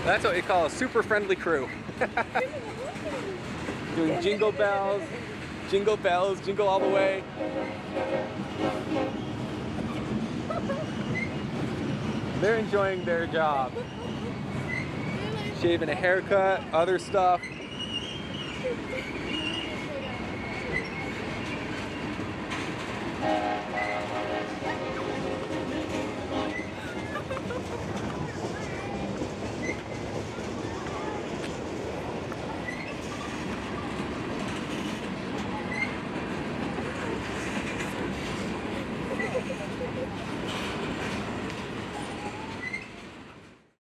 That's what we call a super friendly crew. Doing jingle bells, jingle all the way. They're enjoying their job. Shaving a haircut, other stuff.